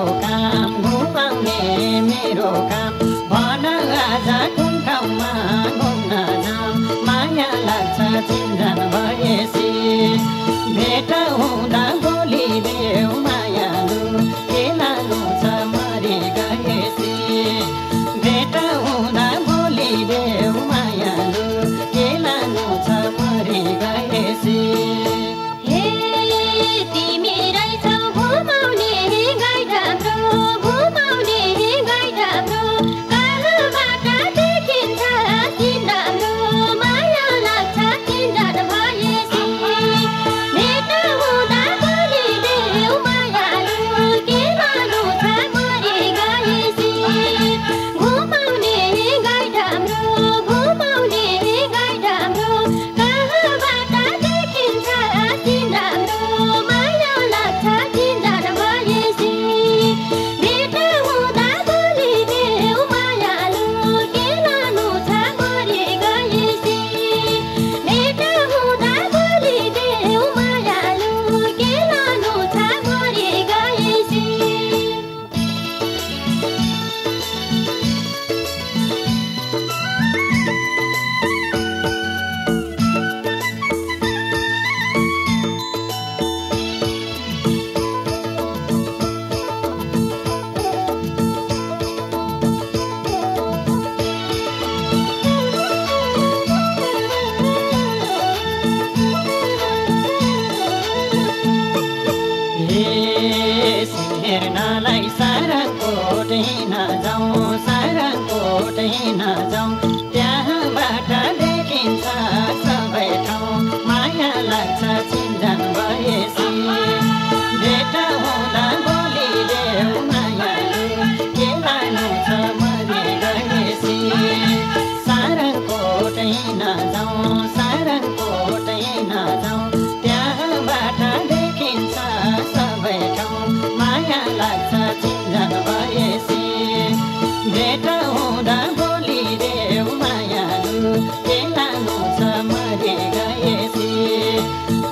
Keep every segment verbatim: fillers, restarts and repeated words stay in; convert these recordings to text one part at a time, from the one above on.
काम घुमाउने मेरो काम भन आज कुन ठाउँमा घुम्न जाऊँ माया लाग्छ चिन्जान भएपछि भेट हुँदा बोलिदेऊ मायालु के लानु छ मरि गएपछि भेट हुँदा बोलिदेऊ मायालु के लानु छ मरि गएपछि हेर्नलाई सारकोट हिँड्न जाउँ सारकोट हिँड्न जाउँ त्यहाँबाट देखिन्छ सबै ठाउँ माया लाग्छ चिन्जान भएपछि भेट हुँदा बोलिदेऊ मायालु के लानु छ मरि गएपछि सारकोट हिँड्न जाउँ सारकोट हिँड्न जाउँ त्यहाँबाट देखिन्छ सबै ठाउँ माया लाग्छ चिन्जान भएपछि भेट हुँदा बोलिदेऊ मायालु के लानु छ मरि गएपछि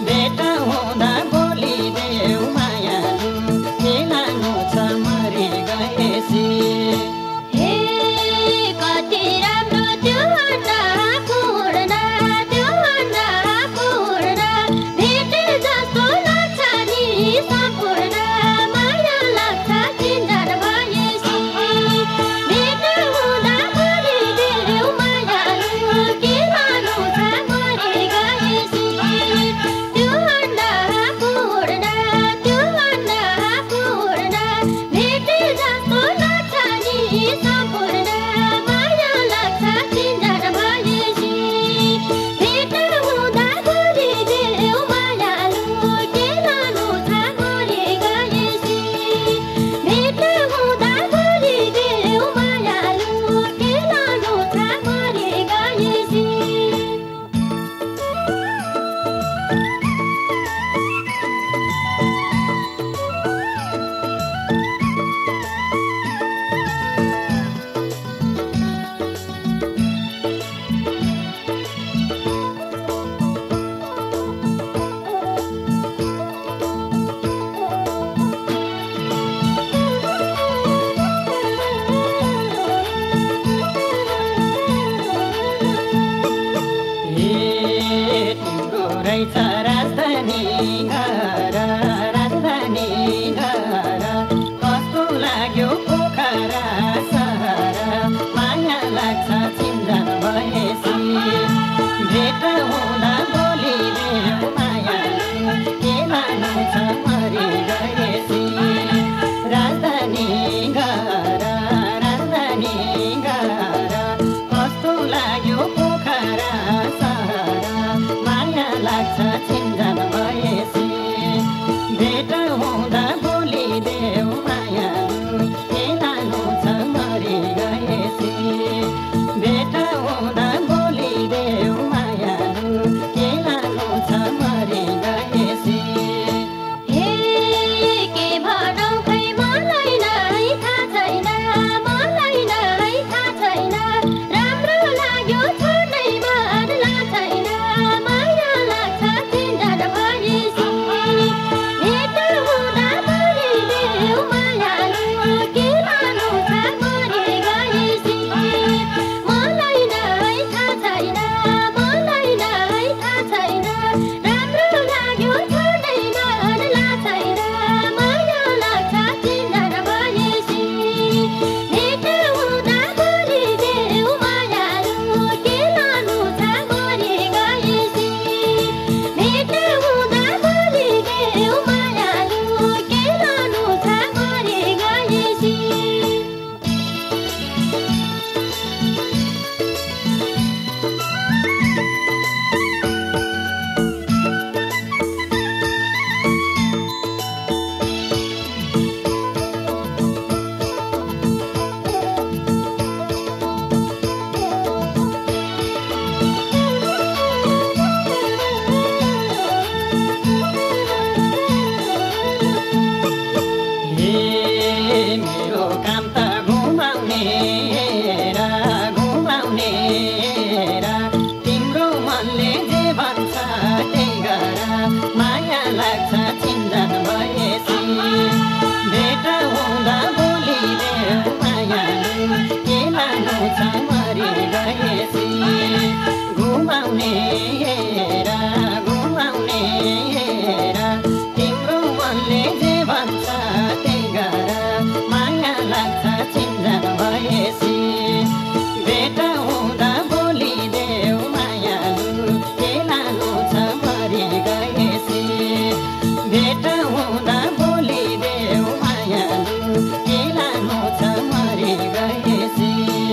मेरो काम त घुमाउने र घुमाउने र तिम्रो मनले जे भन्छ त्यही गर माया लाग्छ चिन्जन भएपछि भेट हुँदा बोलिदेऊ मायालु के लानु छ मरि गएपछि घुमाउने र घुमाउने र तिम्रो मनले जे भन्छ त्यही गर माया लाग्छ चिन्जन भएपछि भेट हुँदा बोलिदेऊ मायालु के लानु छ मरि गएपछि भेट हुँदा बोलिदेऊ मायालु के लानु छ मरि गएपछि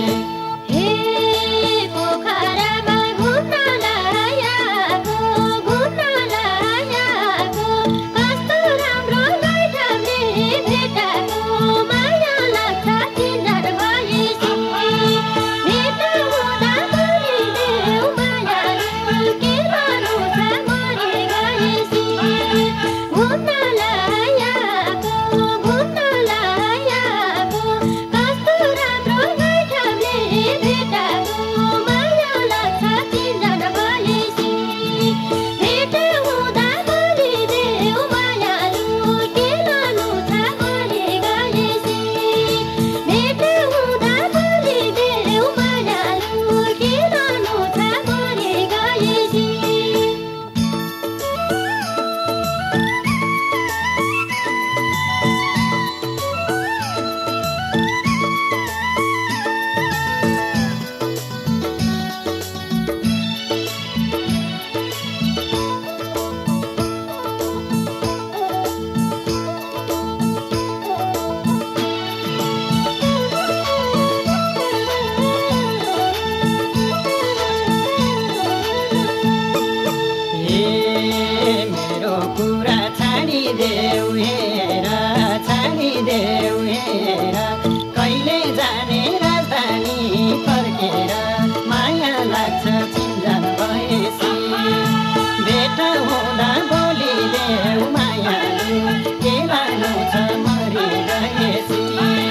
कुरा छाडिदेऊ हेर छाडिदेऊ हेर कहिले जाने राजधानी फर्केर माया लाग्छ चिन्जन भएपछि भेट हुँदा बोलिदेऊ मायालु के लानु छ मरि गएपछि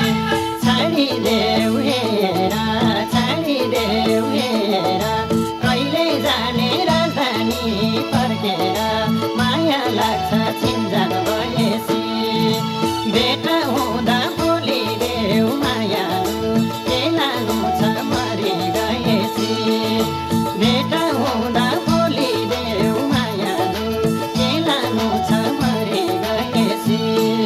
छाडिदेऊ हेर छाडिदेऊ हेर कहिले जाने राजधानी फर्केर माया लाग्छ चिन्जन भएपछि भेट हुँदा बोलिदेऊ मायालु के लानु छ मरि गएपछि भेट हुँदा बोलिदेऊ मायालु के लानु छ मरि गएपछि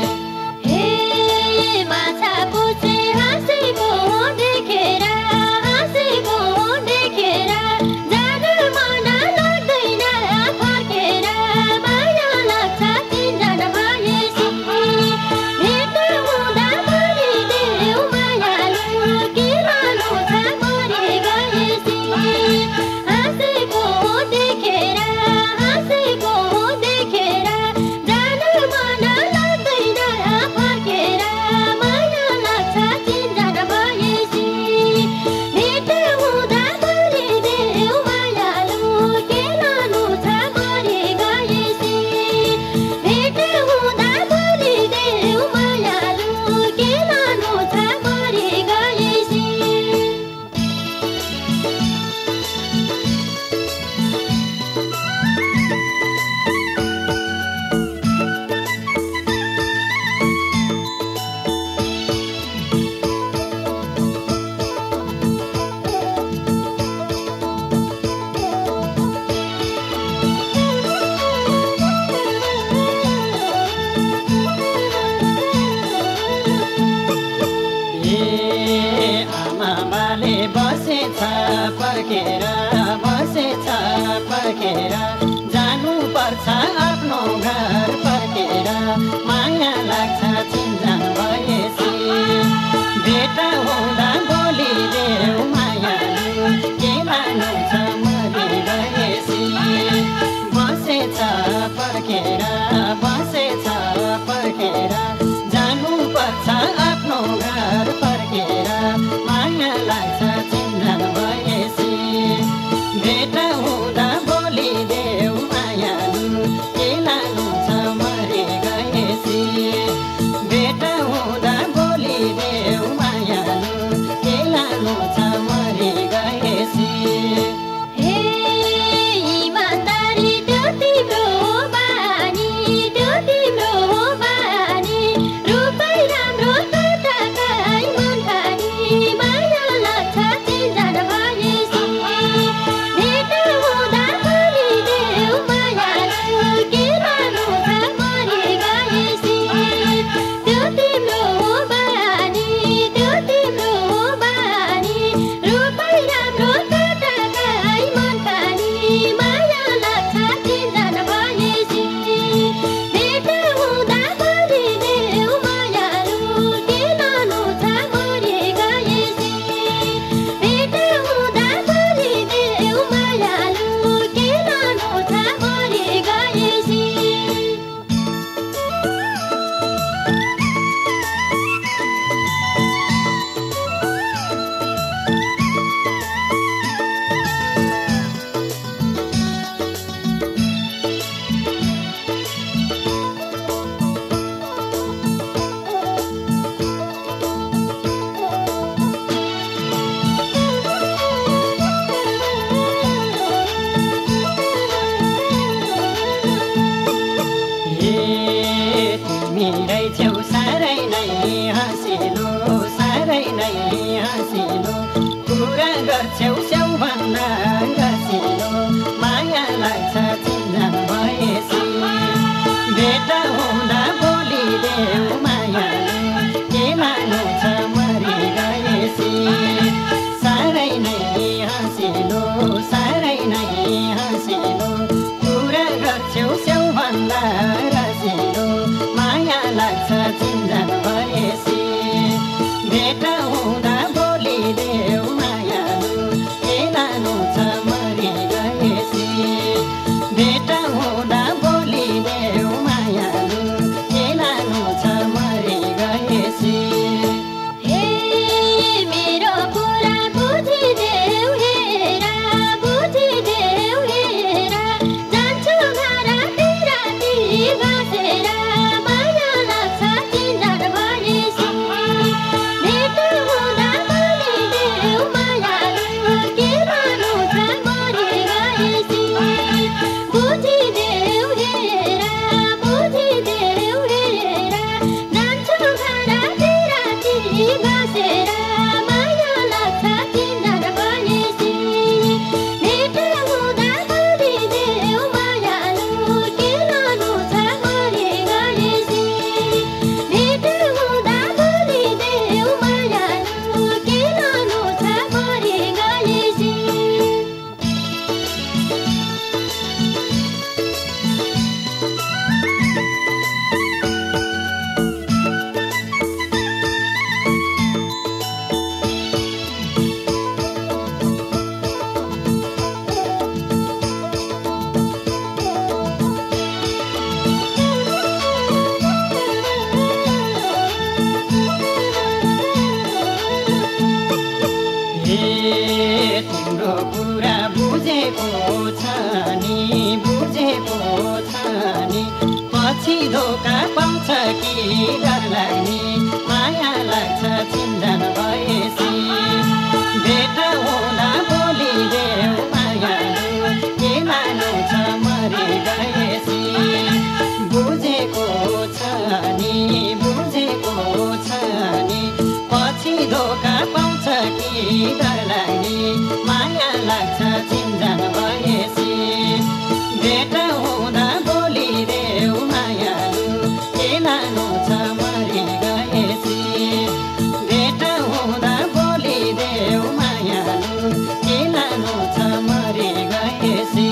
बसेछ पर्खेर बसेछ पर्खेर जानु पर्छ आफ्नो घर पर्खेर माया लाग्छ चिन्जन भएपछि भेट हुँदा बोलिदेऊ मायालु के लानु छ मरि गएपछि बसेछ पर्खेर बसेछ पर्खेर जानु पर्छ आफ्नो घर पर्खेर माया लाग्छ चिन्जन भएपछि भेट हुँदा बोलिदेऊ भेट हुँदा बोलिदेऊ मायालु के लानु छ मरि गएपछि भेट हुँदा बोलिदेऊ मायालु के लानु छ मरि गएपछि तिम्रो कुरा बुझेको छ नि बुझेको छ नि पछि धोका पाउँछ कि डर लाग्ने माया लाग्छ चिन्तन भएपछि भेट हुँदा बोलिदेऊ मायालु के लानु छ मरि गएपछि बुझेको छ नि बुझेको छ नि पछि धोका पाउँछ कि डर लाग्ने माया लाग्छ चिन्तन भएपछि भेट हुँदा बोलिदेऊ मायालु के लानु छ मरि गएपछि भेट हुँदा बोलिदेऊ मायालु के लानु छ मरि गएपछि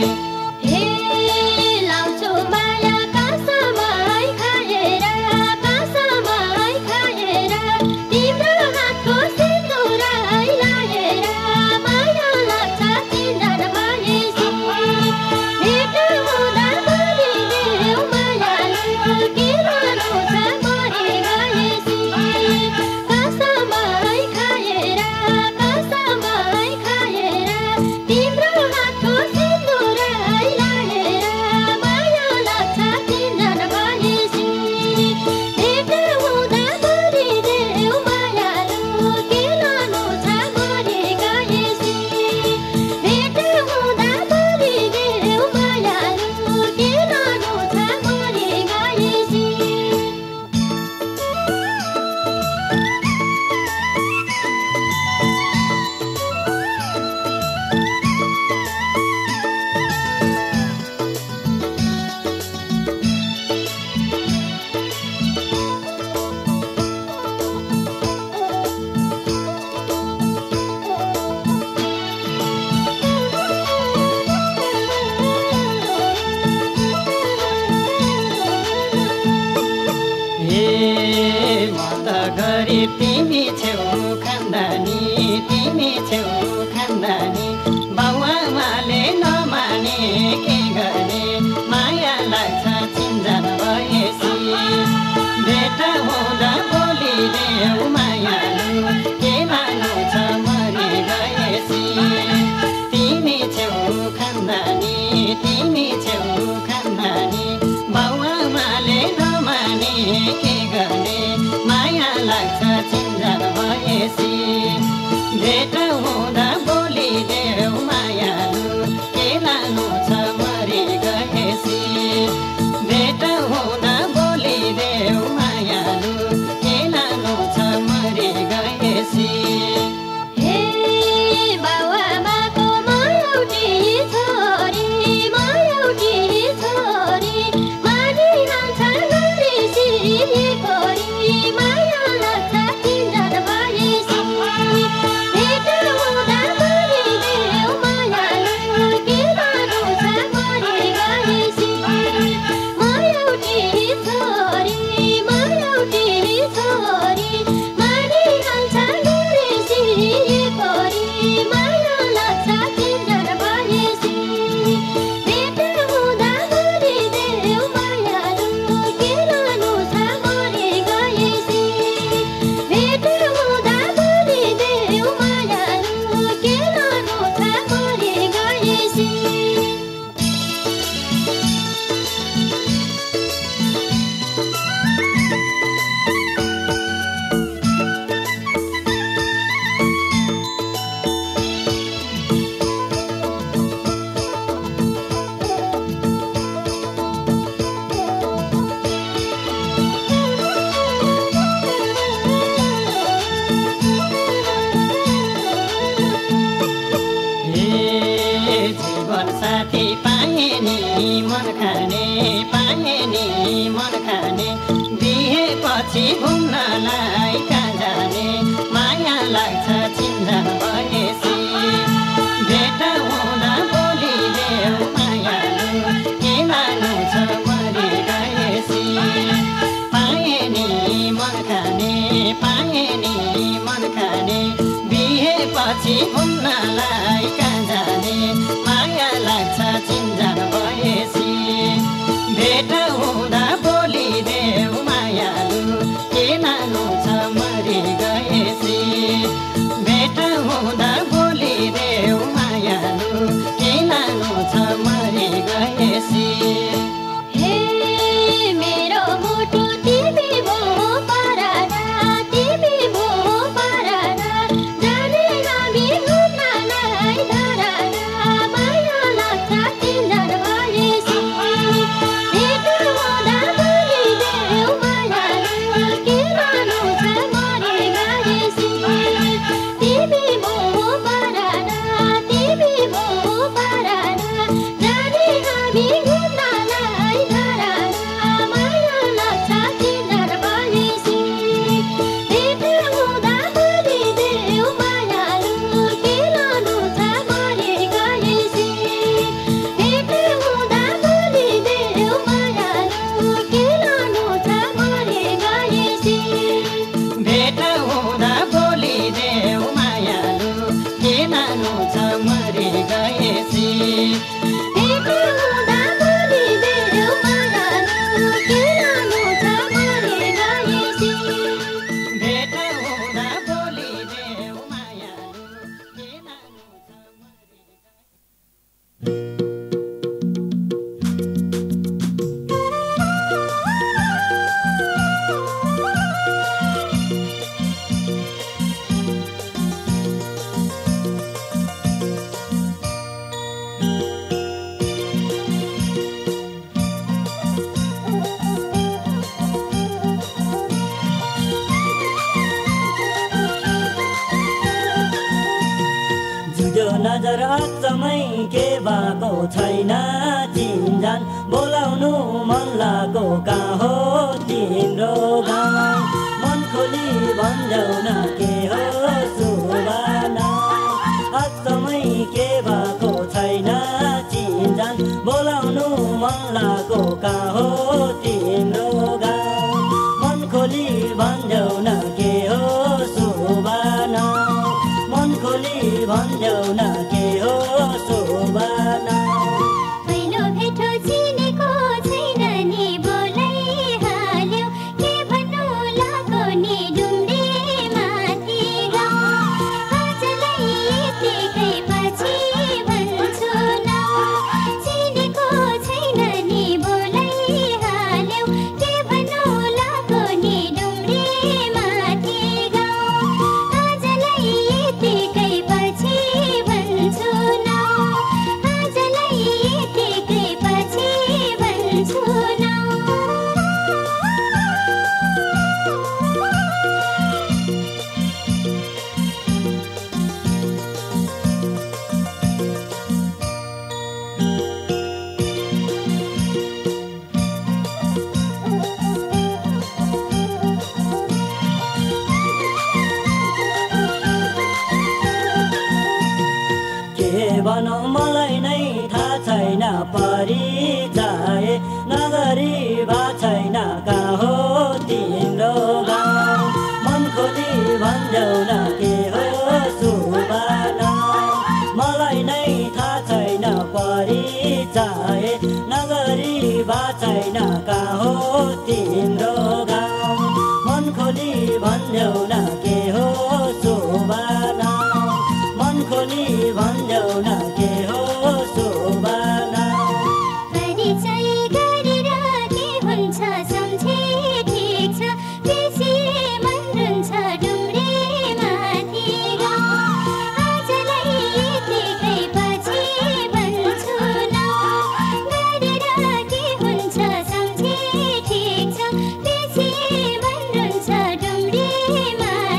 गरिब तिमी छेउ खान्दानी तिमी छेउ खान्दानी बाउआमाले नमाने के गर्ने माया लाग्छ चिन्जन भएपछि भेट हुँदा बोलिदेऊ मायालु के लानु छ मरि गएपछि तिमी छेउ खान्दानी तिमी छेउ खान्दानी बाउआमाले नमाने के गर्ने माया लाग्छ चिन्जन भएपछि मन खाने पाए नि मन खाने बिहेपछि घुम्नलाई कहाँ जाने माया लाग्छ चिन्जान भएपछि भेट हुँदा बोलिदेऊ मायालु के लानु छ मरि गएपछि पाए नि मन खाने पाए नि मन खाने बिहेपछि घुम्नलाई कहाँ जाने माया लाग्छ चिन्जान भएपछि भेट हुँदा बोलिदेऊ मायालु के लानु छ मरि गएपछि भेट हुँदा बोलिदेऊ मायालु के लानु छ मरि गएपछि हे मेरो मुटु तिमी भो परारा तिमी भो परारा जाने हामी घुम्नलाई धरारा माया लाग्छ तिमीलाई भएपछि भेट हुँदा बोलिदेऊ मायालु के लानु छ मरि गएपछि तिमी भो परारा तिमी भो परारा जाने हामी घुम्नलाई धरारा माया लाग्छ तिमीलाई भएपछि भेट हुँदा बोलिदेऊ मायालु के लानु छ मरि गएपछि भेट हुँदा बोलिदेऊ मायालु के लानु छ मरि गएपछि भेट हुँदा बोलिदेऊ मायालु के लानु छ मरि गएपछि भेट हुँदा बोलिदेऊ मायालु के लानु छ मरि गएपछि भेट हुँदा बोलिदेऊ मायालु के लानु छ मरि जुझो नजर अचम्मै के भएको छैन चिन्जान बोलाउनु मन लागो कहाँ हो तिम्रो गाउँ मन खोली भन्जौ न के हो सुबाना अचम्मै के भएको छैन चिन्जान बोलाउनु मन लागो कहाँ हो तिम्रो गाउँ मन खोली भन्जौ न के हो सुबाना मन खोली भन्जौ न के हो सुबाना पहिलो भेटो चिनेको छैन नि बोलाइहाल्यो के भन्नु लाग्यो नि डुम्रे माथि गाउँ आजलाई यतिकै पछि भन्छु न चिनेको छैन नि बोलाइहाल्यो के भन्नु लाग्यो नि डुम्रे माथि गाउँ आजलाई यतिकै पछि भन्छु न आजलाई यतिकै पछि भन्छु न के भनौँ मलाई नै थाहा छैन परिचय नगरी भा छैन कहाँ हो तिम्रो गाउँ मन खोली भन्जौ न के हो सुबाना मलाई नै थाहा छैन परिचय नगरी भा छैन कहाँ हो तिम्रो गाउँ मन खोली भन्जौ न के हो सुबाना मन खोली भन्जौ न के हो सुबाना परिचय गरेर के हुन्छ सम्झे ठिक छ बेसी मन रुन्छ डुम्रे माथि गाउँ आजलाई यतिकै पछि भन्छु न गरेर के हुन्छ सम्झे ठिक छ बेसी मन रुन्छ डुम्रे माथि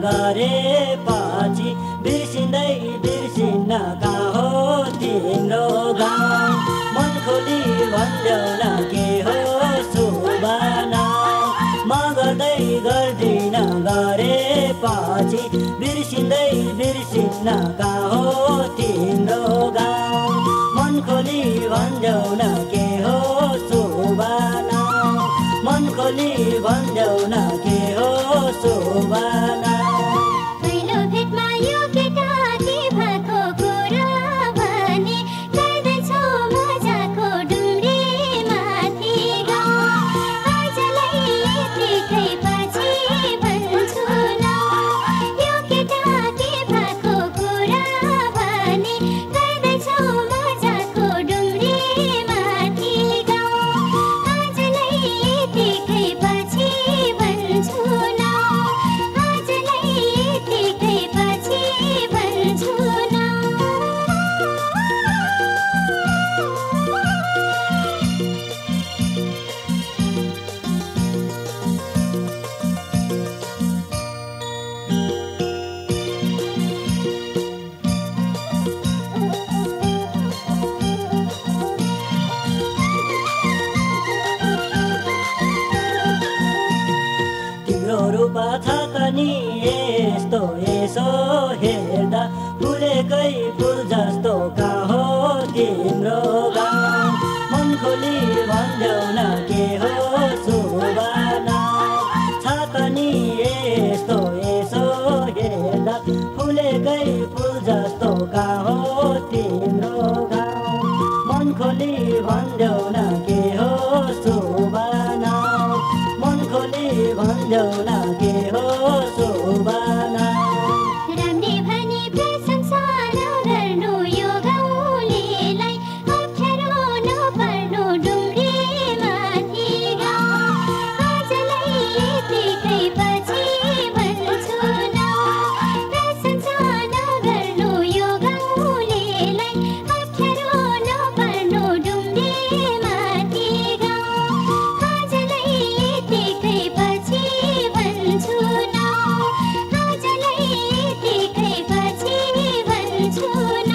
गरेपछि बिर्सिँदै बिर्सिन्न कहाँ हो तिम्रो गाउँ मन खोली भन्देऊ न के हो सुबाना म गर्दै गर्दिन गरेपछि बिर्सिँदै बिर्सिन्न कहाँ हो तिम्रो गाउँ मन खोली भन्देऊ न के हो सुबाना मन खोली भन्देऊ न के हो सुबाना पहिलो भेटमा यो केटा के भएको कुरा भने गर्दैछौ मजाको डुम्रे माथि गाउँ आजलाई यतिकै पछि भन्छु न यो केटा के भएको कुरा भने गर्दैछौ मजाको डुम्रे माथि गाउँ आजलाई यतिकै पछि भन्छु न आजलाई यतिकै पछि भन्छु न तिम्रो रूप छ त नि यस्तो यसो हेर्दा फुलेकै फुल जस्तो कहाँ हो तिम्रो गाउँ मन खोली भन्देऊ न के हो सुबाना छ त नि यस्तो यसो हेर्दा फुलेकै फुल जस्तो कहाँ हो तिम्रो गाउँ मन खोली भन्देऊ न के हो सुबाना मन खोली भन्देऊ न के हो सुबाना राम्री भनी प्रशंसा नगर्नु यो गाउँलेलाई अप्ठ्यारो नपर्नु डुम्रे माथि गाउँ आजलाई यतिकै पछि भन्छु न प्रशंसा नगर्नु यो गाउँलेलाई अप्ठ्यारो नपर्नु डुम्रे माथि गाउँ आजलाई यतिकै पछि भन्छु न आजलाई यतिकै पछि भन्छु न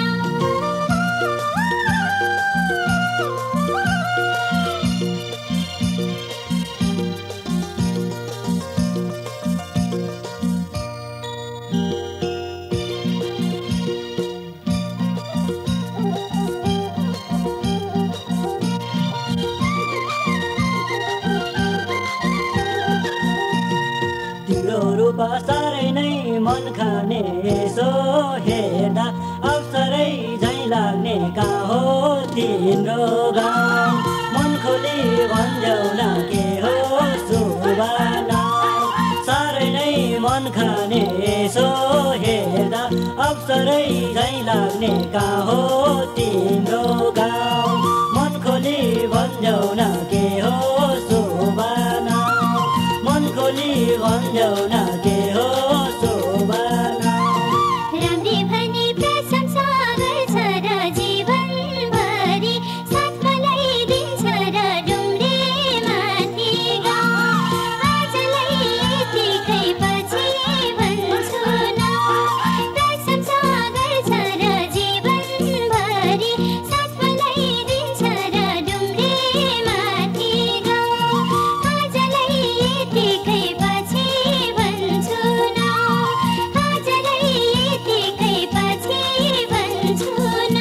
तिम्रो रूप साह्रै नै मन खाने यसो हेर्दा अवसरै झैँ लाग्ने कहाँ हो तिम्रो गाउँ मन खोली भन्देऊ न के हो सुबाना साह्रै नै मन खाने यसो हेर्दा अवसरै झैँ लाग्ने कहाँ हो तिम्रो गाउँ मन खोली भन्देऊ न के हो सुबाना मन खोली भन्देऊ न के हो सुबाना राम्री भनी प्रशंसा गर्छ र जीवनभरि साथ मलाई दिन्छ र डुम्रे माथि गाउँ आजलाई यतिकै पछि भन्छु न प्रशंसा गर्छ र जीवनभरि साथ मलाई दिन्छ र डुम्रे माथि गाउँ आजलाई यतिकै पछि भन्छु न आजलाई यतिकै पछि भन्छु न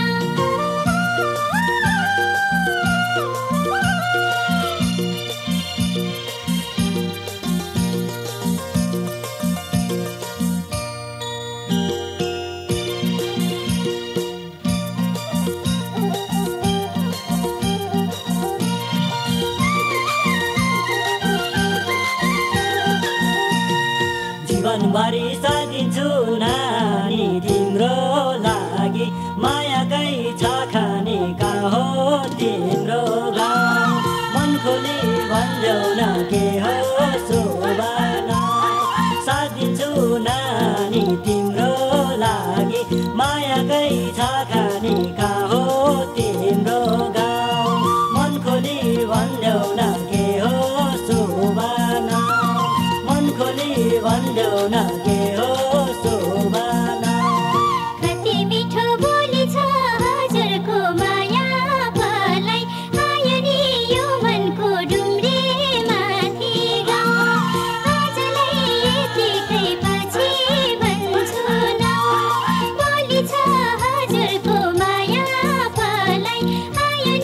जीवनभरि सादिन्छु नानी तिम्रो लागि मायाकै छ खाने कहाँ हो तिम्रो गाउँ मन खोली भन्देऊ न के हो सुबाना सादिन्छु नानी तिम्रो लागि मायाकै छ खाने कहाँ हो तिम्रो गाउँ मन खोली भन्देऊ न के हो सुबाना मन खोली भन्देऊ न के हो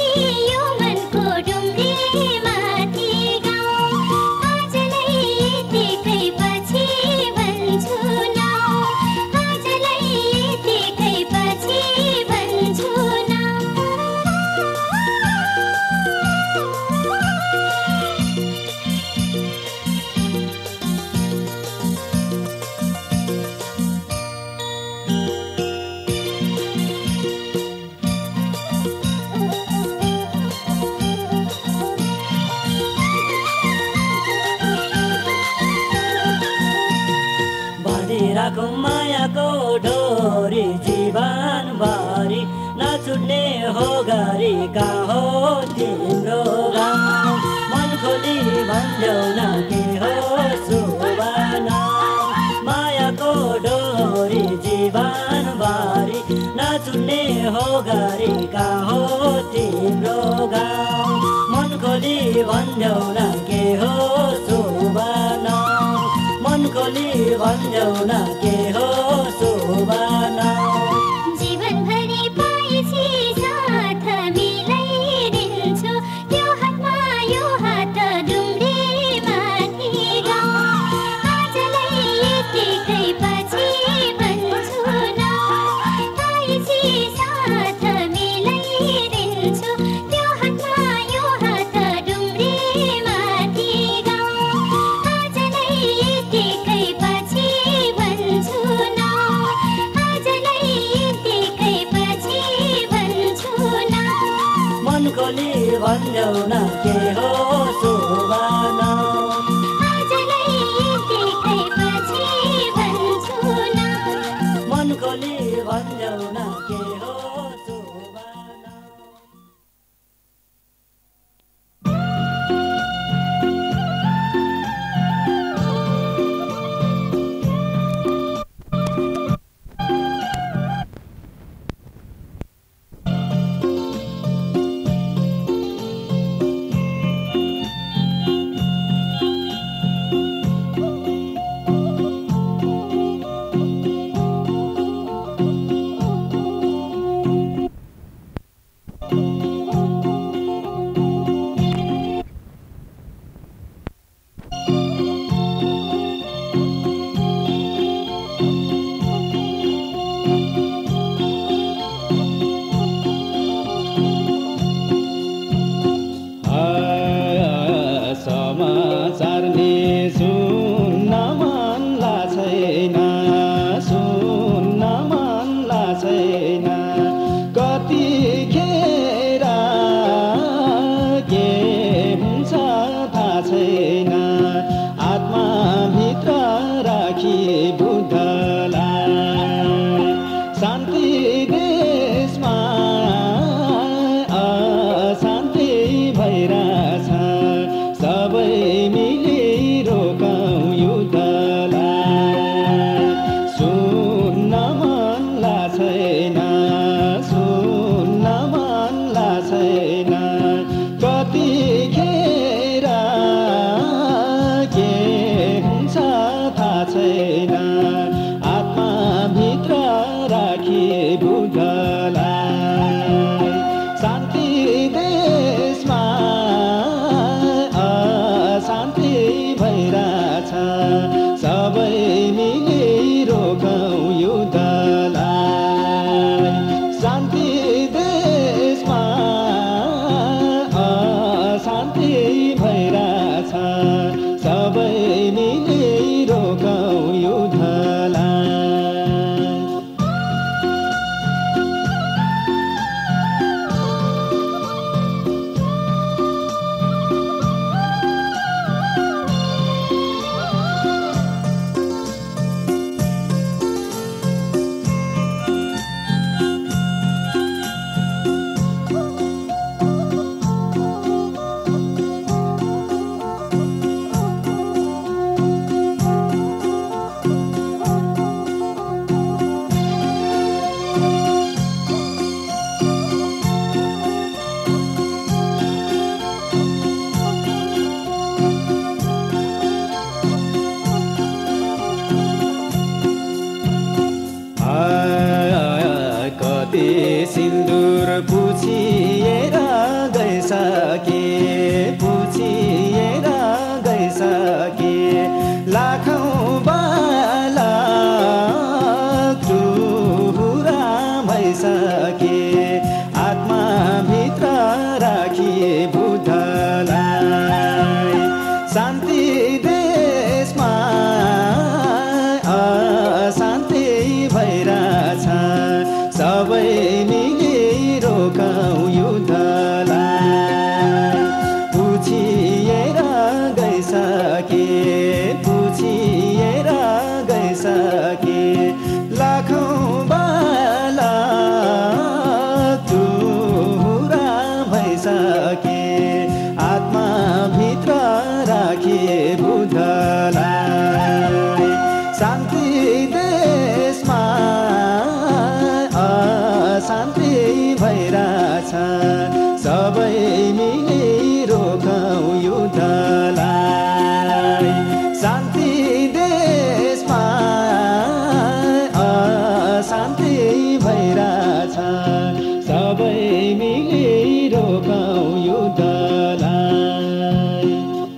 यो मनको ढुङ्ग्रीमाथि गाउँ आजलाई यतिकै पछि भन्छु नाउ आजलाई यतिकै पछि भन्छु नाउ बाँधिराखौ मायाको डोरी जीवनभरि नछुट्ने हो गरी कहाँ हो तिम्रो गाउँ मन खोली भन्देऊ न के हो सुबाना मायाको डोरी जीवनभरि नछुट्ने हो गरी कहाँ हो तिम्रो गाउँ मन खोली भन्देऊ न के हो सुबाना मन खोली भन्देऊ न के हो सुबाना जीवनभरि पाएपछि साथ मिलाइदिन्छु त्यो हातमा यो हात ढुङ्ग्रीमाथि गाउँ आजलाई यतिकै पछि भन्छु नाउ पाएपछि साथ मिलाइदिन्छु त्यो हातमा यो हात ढुङ्ग्रीमाथि गाउँ आजलाई यतिकै पछि भन्छु नाउ आजलाई यतिकै पछि भन्छु नाउ मन खोली भन्देऊ न के हो सुबाना आजलाई यतिकै पछि भन्छु नाउ मन खोली भन्देऊ न के हो सुबाना राखी बुद्धलाई शान्ति देशमा अशान्ति भइरहेछ सबै मिली रोकौँ युद्धलाई पुछिएर गइसके पुछिएर गइसके लाखौँ बाला चुरा भइसके आत्माभित्र राखे बुद्धलाई शान्ति देशमा अशान्ति भइरहेछ सबै मिली रोकौँ युद्धलाई शान्ति देशमा अशान्ति भइरहेछ सबै मिली रोकौँ युद्धलाई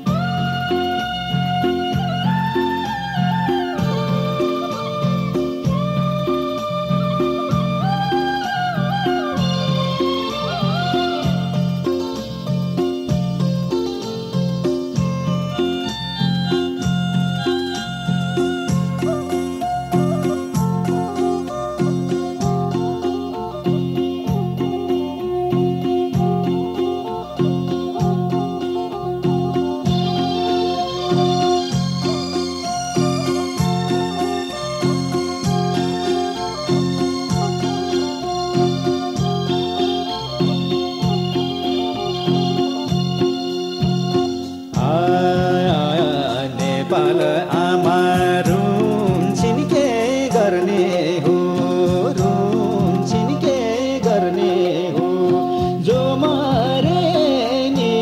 नेपाल आमा रुन्छिन् के गर्ने हो रुन्छिन् के गर्ने हो जो मरे नि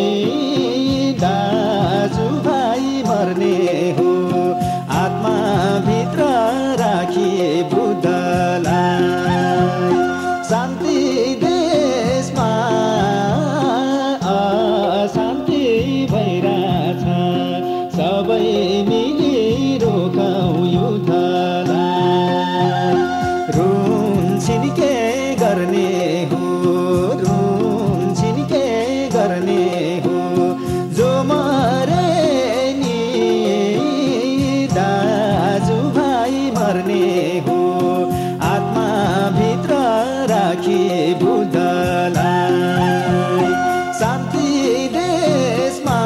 दाजुभाइ मर्ने हो आत्माभित्र राखी बुद्धलाई शान्ति देशमा अशान्ति भइरहेछ सबै मिली रोकौँ युद्धलाई रुन्छिन् के गर्ने हो रुन्छिन् के गर्ने हो जो मरे नि दाजुभाइ मर्ने हो आत्माभित्र राखी बुद्धलाई शान्ति देशमा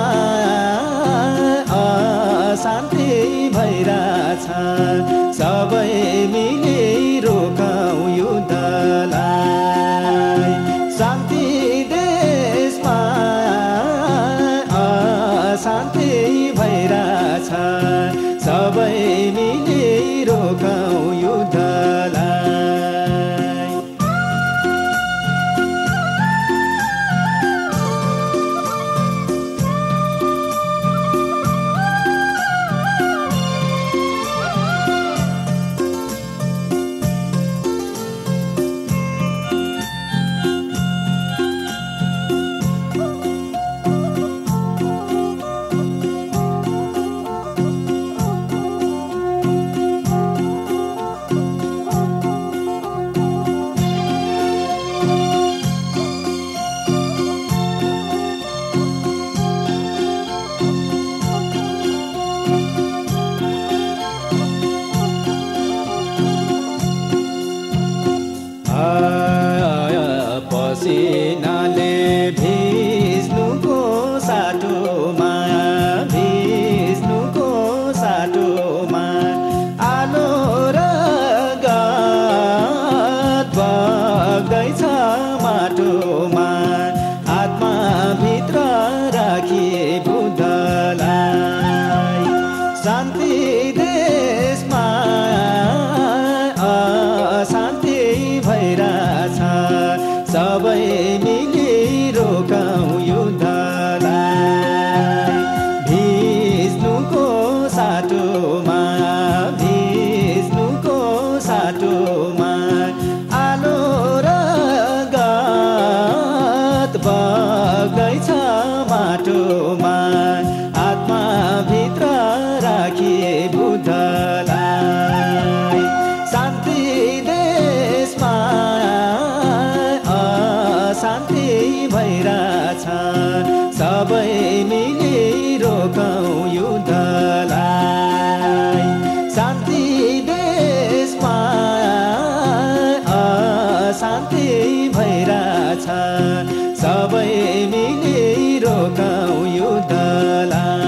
अशान्ति भइरहेछ सबै मिली रोकौँ युद्धलाई शान्ति देशमा अशान्ति भइरहेछ सबै मिली रोकौँ युद्धलाई पसिनाले भिज्नुको साटोमा भिज्नुको साटोमा आलो रगत बग्दैछ माटोमा आत्माभित्र राखी बुद्धलाई शान्ति देशमा अशान्ति भइरहेछ सबै मिली रोकौँ युद्धलाई भिज्नुको साटोमा भिज्नुको साटोमा आलो रगत बग्दैछ माटोमा आत्माभित्र राखी बुद्धलाई शान्ति देशमा अशान्ति भइरहेछ भइरहेछ सबै मिली रोकौँ युद्धलाई शान्ति देशमा अशान्ति भइरहेछ सबै मिली रोकौँ युद्धलाई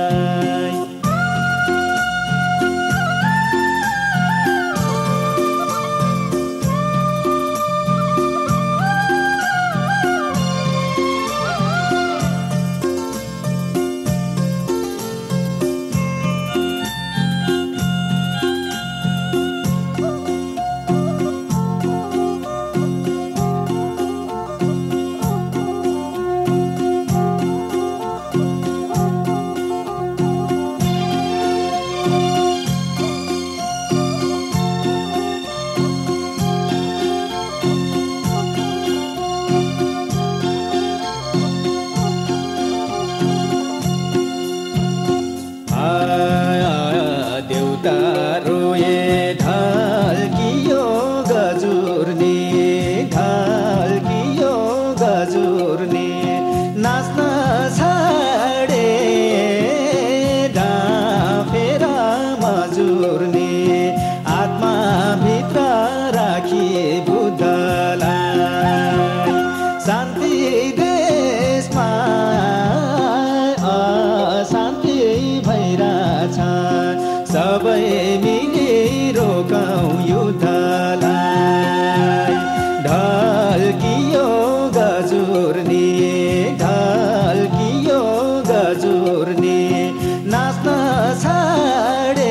सबै मिली रोकौँ युद्धलाई ढल्कियो गजुर्नी ढल्कियो गजुर्नी नाच्न छाडे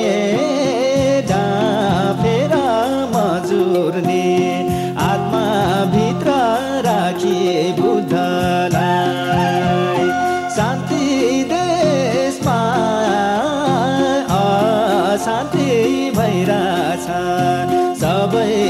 डाँफेर मजुर्नी आत्माभित्र राखी बुद्धलाई शान्ति देशमा शान्ति भइरहेछ सबै